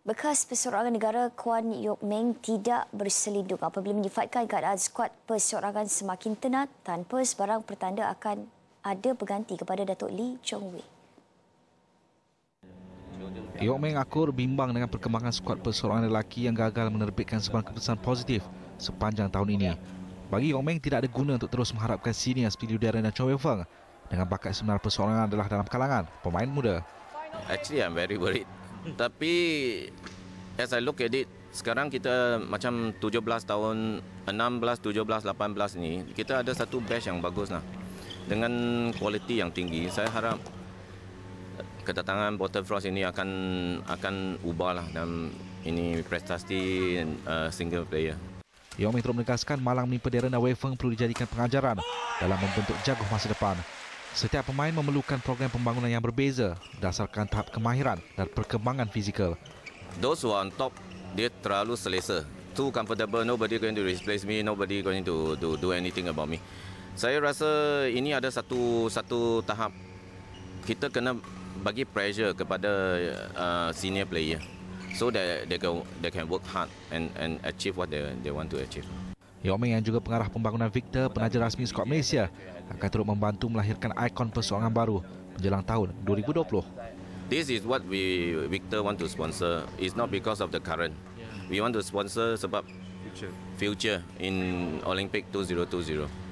Bekas perseorangan negara Kwan Yok Meng tidak berselindung apabila menyifatkan keadaan skuad perseorangan semakin tenat tanpa sebarang pertanda akan ada berganti kepada Datuk Lee Chong Wei. Yok Meng akur bimbang dengan perkembangan skuad perseorangan lelaki yang gagal menerbitkan sebarang keputusan positif sepanjang tahun ini. Bagi Yok Meng tidak ada guna untuk terus mengharapkan senior seperti Darren dan Chow Wei Feng dengan bakat sebenar perseorangan adalah dalam kalangan pemain muda. Actually, I'm very worried. Tapi, as I look at it, sekarang kita macam 17 tahun, 16, 17, 18 ni, kita ada satu batch yang bagus lah. Dengan kualiti yang tinggi, saya harap kedatangan Bottle Frost ini akan ubahlah dalam ini prestasi single player. Yok Meng terus menegaskan malang menimpa Darren dan Wei Feng perlu dijadikan pengajaran dalam membentuk jaguh masa depan. Setiap pemain memerlukan program pembangunan yang berbeza berdasarkan tahap kemahiran dan perkembangan fizikal. Those who are on top, dia terlalu selesa. Too comfortable, nobody going to replace me, nobody going to do anything about me. Saya rasa ini ada satu tahap kita kena bagi pressure kepada senior player so that they can work hard and achieve what they want to achieve. Yok Meng yang juga pengarah pembangunan Victor, penaja rasmi skuad Malaysia, akan turut membantu melahirkan ikon perseorangan baru menjelang tahun 2020. This is what Victor want to sponsor. It's not because of the current. We want to sponsor sebab future in Olympic 2020.